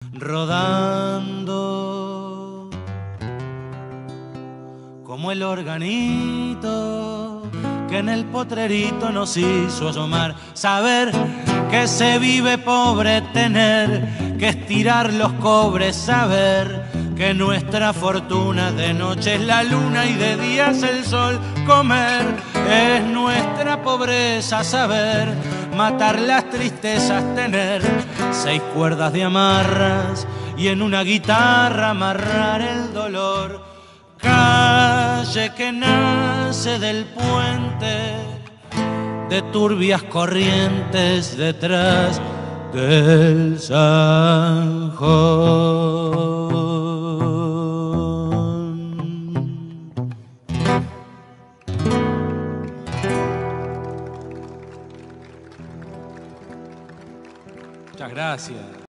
rodando como el organito que en el potrerito nos hizo asomar. Saber que se vive pobre, tener que estirar los cobres, saber que nuestra fortuna de noche es la luna y de día es el sol. Comer es nuestra pobreza, saber matar las tristezas, tener 6 cuerdas de amarras y en una guitarra amarrar el dolor. Calle que nace del puente de turbias corrientes detrás del Sanjón.